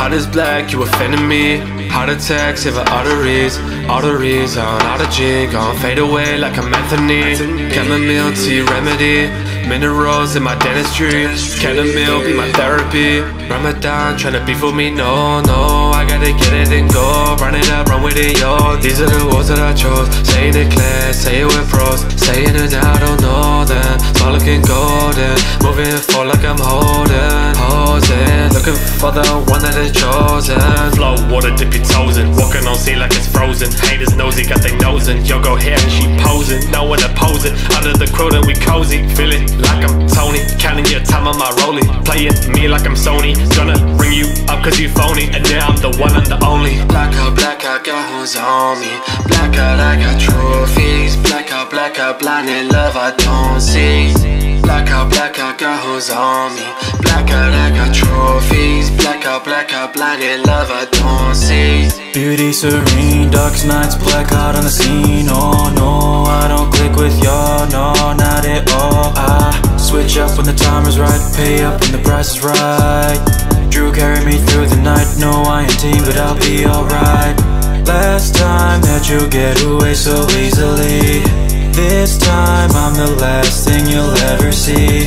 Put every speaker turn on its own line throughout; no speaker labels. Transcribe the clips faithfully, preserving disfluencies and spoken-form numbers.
Hot as black, you offended me. Heart attacks, have arteries. Arteries on out of G, gon' fade away like I'm Anthony. Chamomile tea remedy. Minerals in my dentistry. Chamomile be my therapy. Ramadan tryna beef with me, no, no. I gotta get it and go. Run it up, run with it, yo. These are the words that I chose. Saying it clear, say it with pros. Saying it now, I don't know them. Small looking golden. Moving forward like I'm holding. Posing, looking for the one that is chosen.
Flow, water, dip your toes in. Walking on sea like it's frozen. Haters nosy, got they nose in. Yo, go here and she posing. No one opposing. Under the crow that we cozy. Feeling like I'm Tony. Counting your time on my rollie. Playing me like I'm Sony. Gonna bring you up cause you phony. And now I'm the one and the only.
Blackout, blackout, got who's on me. Blackout, I got trophies. Blackout, blackout, blinded love I don't see. Blackout, blackout, got who's on me. Blackout, I got trophies. Blackout, blackout, blinded love I don't see.
Beauty serene, dark nights, blackout on the scene. Oh no, I don't click with y'all, no, not at all. I switch up when the time is right, pay up when the price is right. Drew carry me through the night, no I ain't team, but I'll be alright. Last time that you get away so easily. This time I'm the last thing you'll ever see.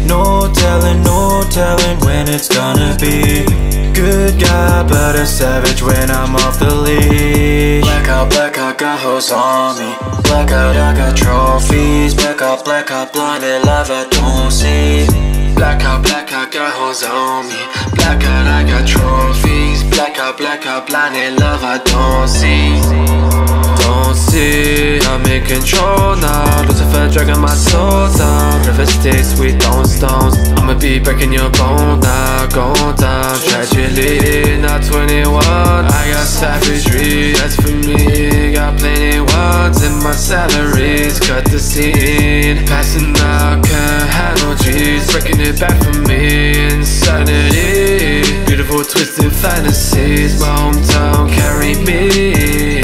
No telling, no telling when it's gonna be. Good guy, but a savage when I'm off the leash.
Blackout, blackout, got hoes on me. Blackout, I got trophies. Blackout, blackout, blinded love I don't see. Blackout, blackout, got hoes on me. Blackout, I got trophies. Blackout, blackout, blinded love I don't see. Don't see, I'm in control now. Lucifer dragging my soul down. River sticks, sweet throwing stones. I'ma be breaking your bone now, going down. Tragically, not twenty-one. I got savagery, that's for me. Got plenty ones in my salaries. Cut the scene, passing out, can't handle G's. Breaking it back for me, insanity. Beautiful twisted fantasies. My hometown carry me.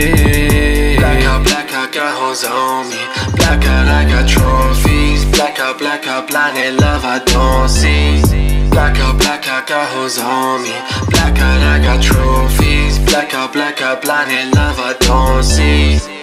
Blackout, blackout, got hoes on me. Blackout, I got trophies. Blackout, blackout, blinded love I don't see. Blackout, blackout, got hoes on me. Blackout, I got trophies. Blackout, blackout, blinded love I don't see.